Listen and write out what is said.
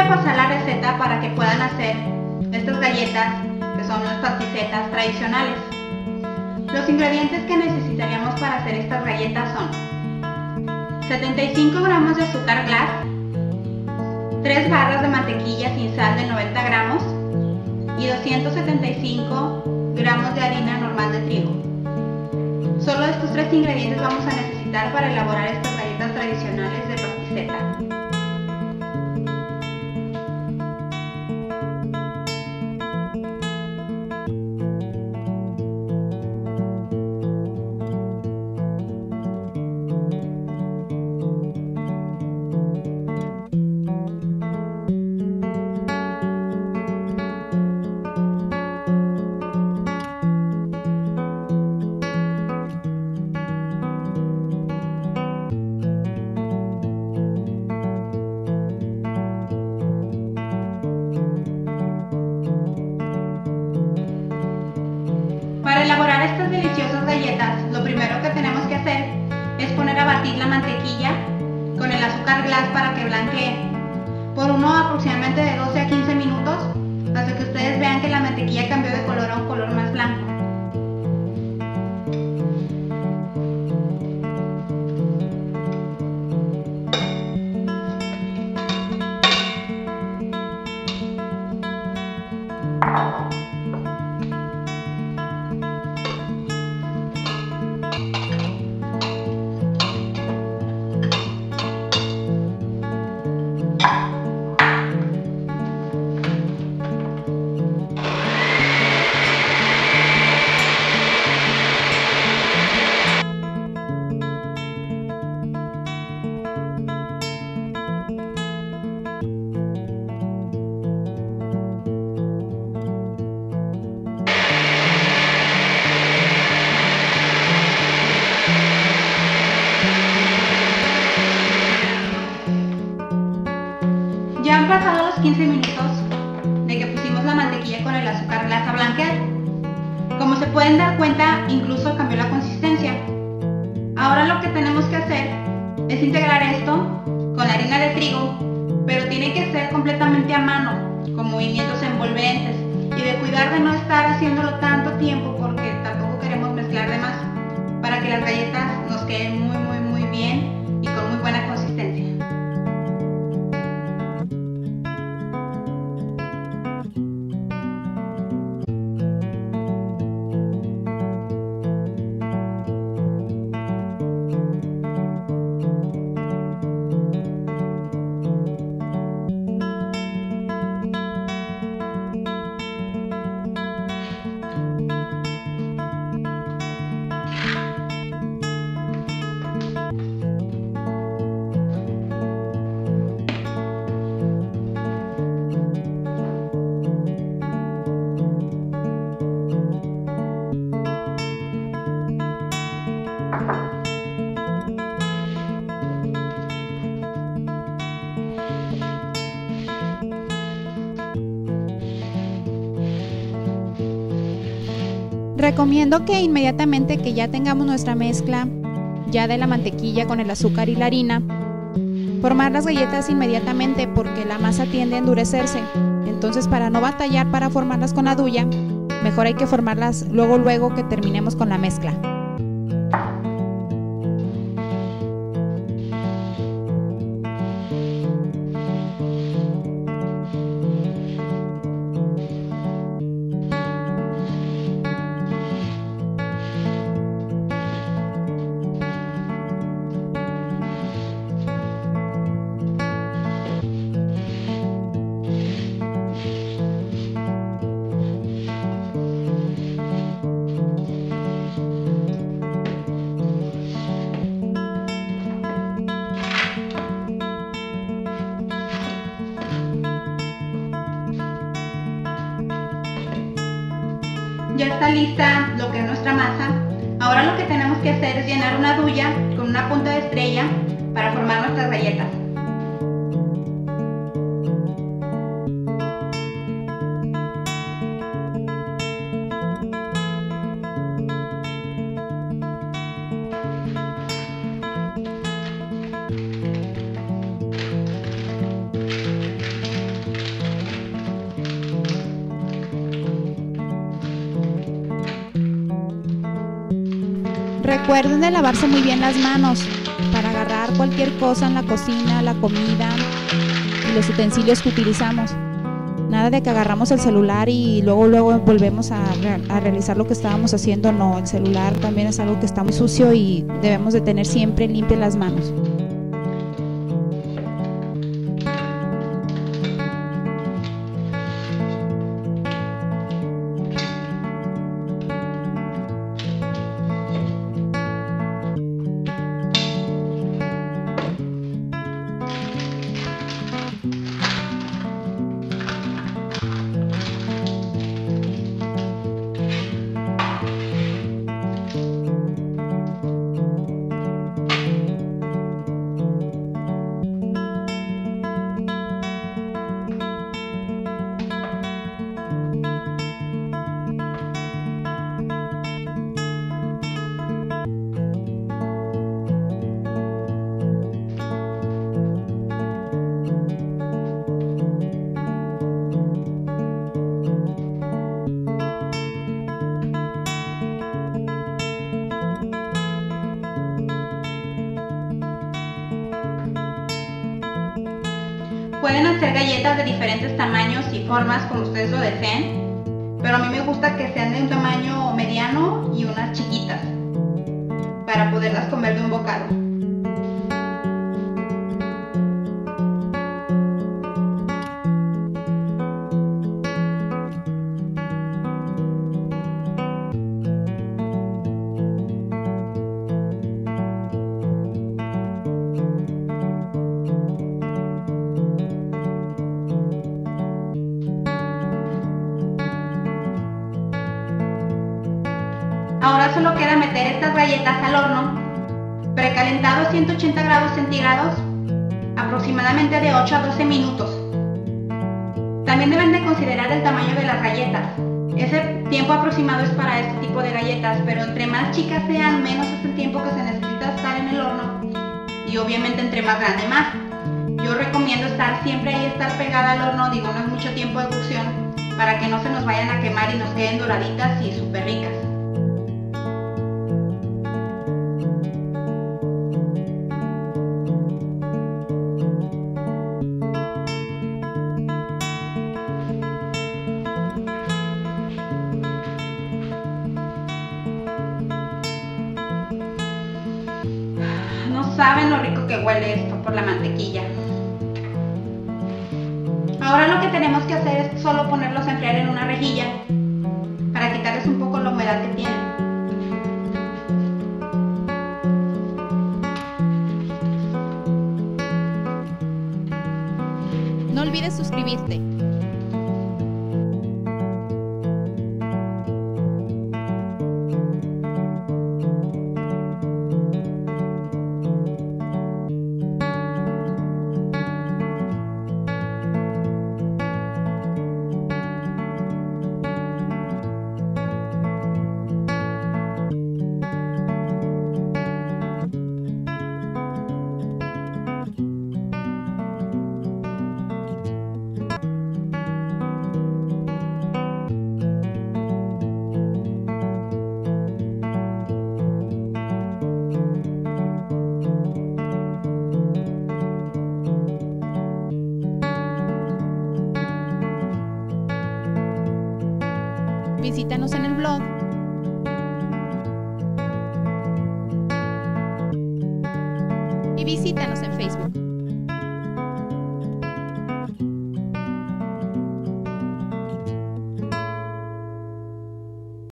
a pasar la receta para que puedan hacer estas galletas que son las pasticetas tradicionales. Los ingredientes que necesitaríamos para hacer estas galletas son 75 gramos de azúcar glass, 3 barras de mantequilla sin sal de 90 gramos y 275 gramos de harina normal de trigo. Solo estos 3 ingredientes vamos a necesitar para elaborar estas galletas tradicionales de pasticeta. Para elaborar estas deliciosas galletas, lo primero que tenemos que hacer es poner a batir la mantequilla con el azúcar glass para que blanquee por aproximadamente de 12 a 15 minutos hasta que ustedes vean que la mantequilla cambió de color a un color más blanco. Ya han pasado los 15 minutos de que pusimos la mantequilla con el azúcar glass a blanquear. Como se pueden dar cuenta, incluso cambió la consistencia. Ahora lo que tenemos que hacer es integrar esto con la harina de trigo, pero tiene que ser completamente a mano, con movimientos envolventes y de cuidar de no estar haciéndolo tanto tiempo porque tampoco queremos mezclar de más, para que las galletas nos queden muy bien y con muy buena consistencia. Recomiendo que inmediatamente que ya tengamos nuestra mezcla ya de la mantequilla con el azúcar y la harina, formar las galletas inmediatamente porque la masa tiende a endurecerse. Entonces, para no batallar para formarlas con la duya, mejor hay que formarlas luego que terminemos con la mezcla. Ya está lista lo que es nuestra masa. Ahora lo que tenemos que hacer es llenar una duya con una punta de estrella para formar nuestras galletas. Recuerden de lavarse muy bien las manos para agarrar cualquier cosa en la cocina, la comida y los utensilios que utilizamos. Nada de que agarramos el celular y luego volvemos a realizar lo que estábamos haciendo. No, el celular también es algo que está muy sucio y debemos de tener siempre limpias las manos. Pueden hacer galletas de diferentes tamaños y formas como ustedes lo deseen, pero a mí me gusta que sean de un tamaño mediano y unas chiquitas para poderlas comer de un bocado. Ahora solo queda meter estas galletas al horno, precalentado a 180 grados centígrados, aproximadamente de 8 a 12 minutos. También deben de considerar el tamaño de las galletas. Ese tiempo aproximado es para este tipo de galletas, pero entre más chicas sean, menos es el tiempo que se necesita estar en el horno y obviamente entre más grande más. Yo recomiendo estar siempre ahí, estar pegada al horno, digo, no es mucho tiempo de cocción, para que no se nos vayan a quemar y nos queden doraditas y súper ricas. No saben lo rico que huele esto por la mantequilla. Ahora lo que tenemos que hacer es solo ponerlos a enfriar en una rejilla para quitarles un poco la humedad que tienen. No olvides suscribirte. Visítanos en el blog. Y visítanos en Facebook.